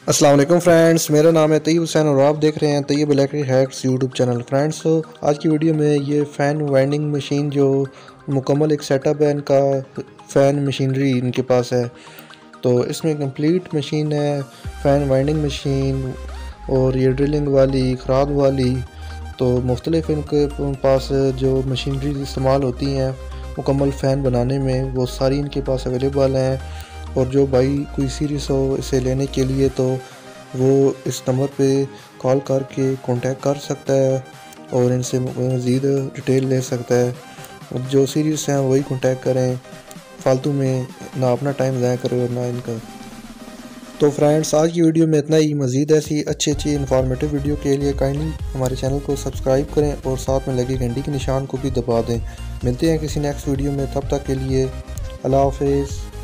अस्सलाम वालेकुम फ्रेंड्स, मेरा नाम है तैयब हुसैन और आप देख रहे हैं Tayyab electric hacks YouTube channel. Friends, आज की वीडियो में ये फ़ैन वाइंडिंग मशीन जो मुकम्मल एक सेटअप है इनका, फ़ैन मशीनरी इनके पास है। तो इसमें कंप्लीट मशीन है, फ़ैन वाइंडिंग मशीन और ये ड्रिलिंग वाली, खराद वाली। तो मुख्तलिफ इनके पास जो मशीनरी इस्तेमाल होती हैं मुकम्मल फ़ैन बनाने में, वो सारी इनके पास अवेलेबल हैं। और जो भाई कोई सीरियस हो इसे लेने के लिए तो वो इस नंबर पे कॉल करके कांटेक्ट कर सकता है और इनसे मज़ीद डिटेल ले सकता है। जो सीरियस हैं वही कांटेक्ट करें, फालतू में ना अपना टाइम ज़ाया करें और ना इनका। तो फ्रेंड्स, आज की वीडियो में इतना ही। मज़ीद ऐसी अच्छी इन्फॉर्मेटिव वीडियो के लिए काइंडली हमारे चैनल को सब्सक्राइब करें और साथ में लगे घंटी के निशान को भी दबा दें। मिलते हैं किसी नेक्स्ट वीडियो में, तब तक के लिए अल्लाह हाफ़िज़।